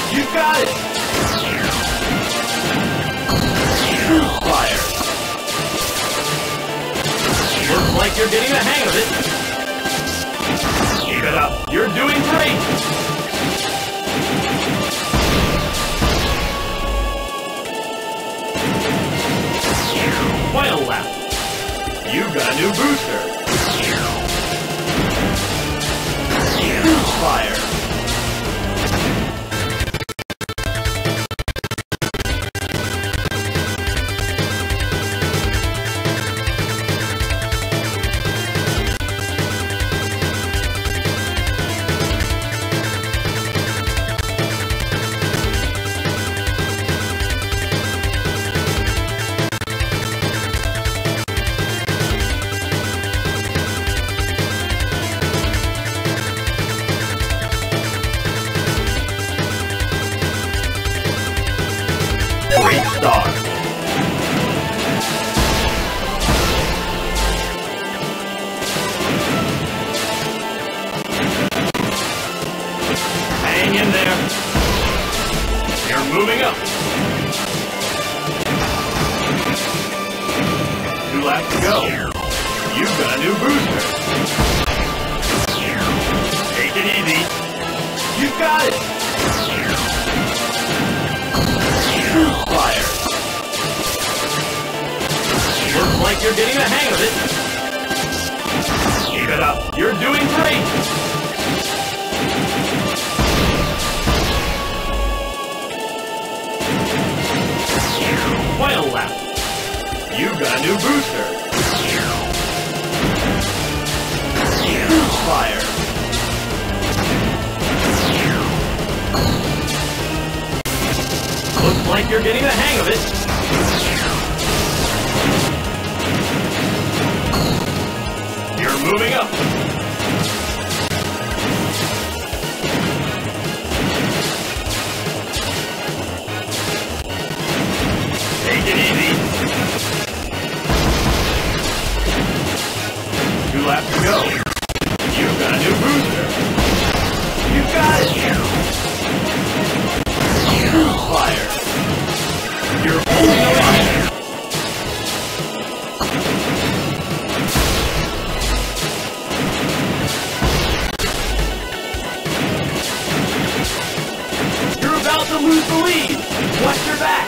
You got it! Fire! Looks like you're getting the hang of it. Keep it up. You're doing great! Final lap. You've got a new booster. Fire. Great start. Hang in there. You're moving up. 2 laps to go. You've got a new booster. Take it easy. You've got it. Fire. Looks like you're getting the hang of it. Keep it up. You're doing great. Final lap. You've got a new booster. Fire. Looks like you're getting the hang of it. You're moving up. Take it easy. 2 laps to go. You've got a new booster. You've got it. Fire. You're holding the line. You're about to lose the lead. Watch your back.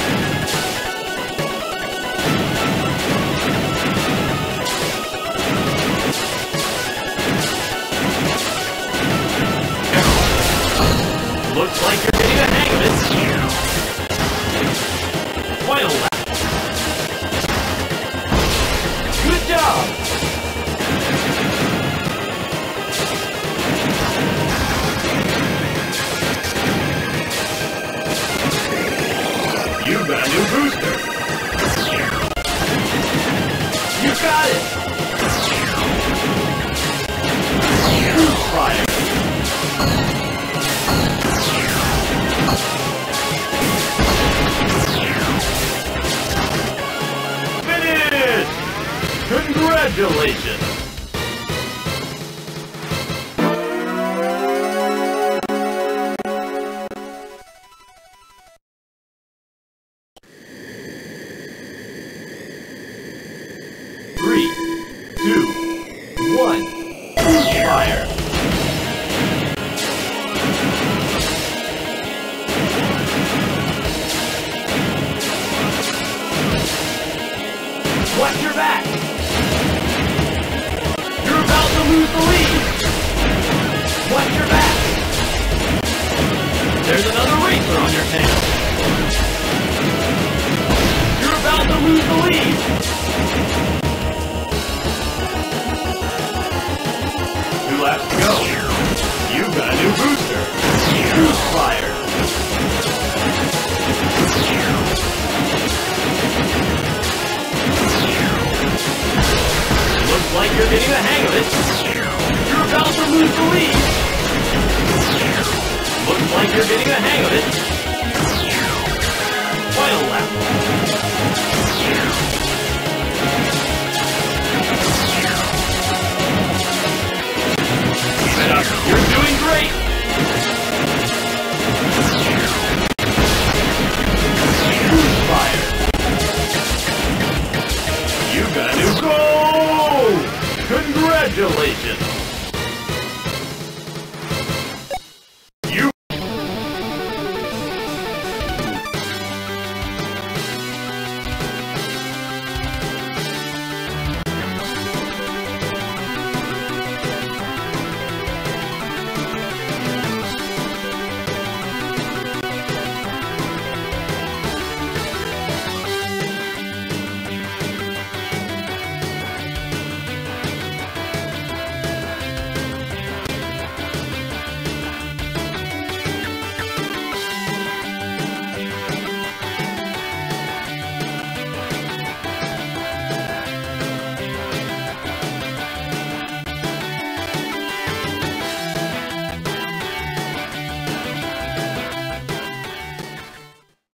Looks like you're getting the hang of it. Final lap. Good job. You've got a new booster. You got it. Fire. Congratulations! Three, 2, 1, fire! Watch your back! You're about to lose the lead! Watch your back! There's another racer on your tail! You're about to lose the lead! 2 laps to go! You've got a new booster! Fire! Looks like you're getting the hang of it. You're about to lose the lead. Looks like you're getting the hang of it. Final lap. Keep it up. You're doing great.